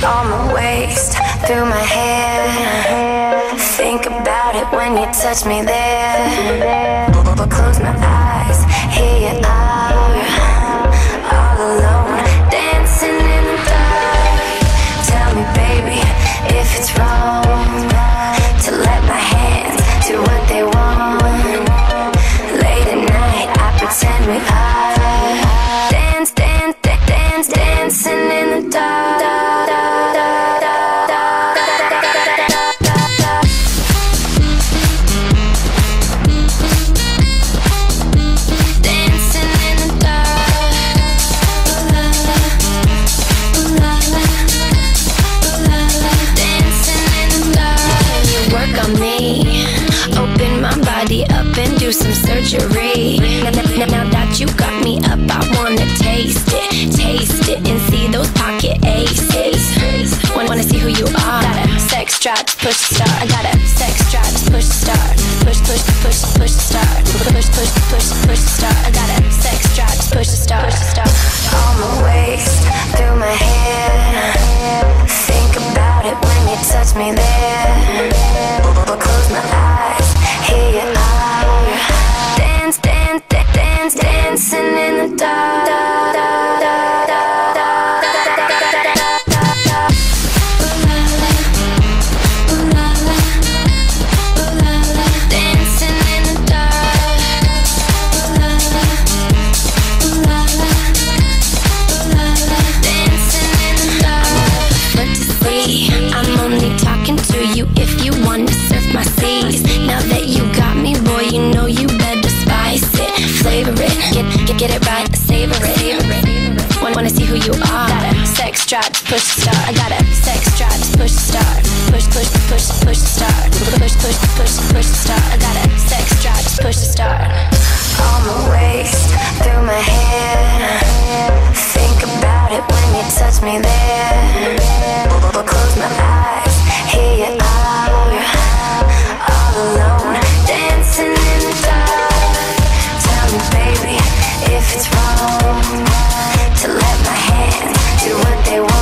on my waist, through my hair. Think about it when you touch me there. But close my eyes, here you are, all alone, dancing in the dark. Tell me, baby, if it's wrong to let my hands do what they want. Late at night, I pretend we are dancing in the dark. Up and do some surgery. Now that you got me up, I wanna taste it, and see those pocket aces. Wanna see who you are. Got a sex drive to push start. I got a sex drive to push start. Push start. Push start. I got a sex drive to push start. On my waist, through my hair. Think about it when you touch me there. But close my eyes, here you are, dancing in the dark. Dancing in the dark. Dancing in the dark. But to see, I'm only talking to you if you want to surf my seas. Now that you got me, boy, you know you better spice it, flavor it, get it right, savor it. Wanna see who you are. Got a sex drive to push start. I got a sex drive to push start. Push start. Push start. I got a sex drive to push start. On my waist, through my hair. Think about it when you touch me there. But close my eyes, here you are, all alone, dancing in the dark. Tell me, baby, if it's wrong to let my hands do what they want.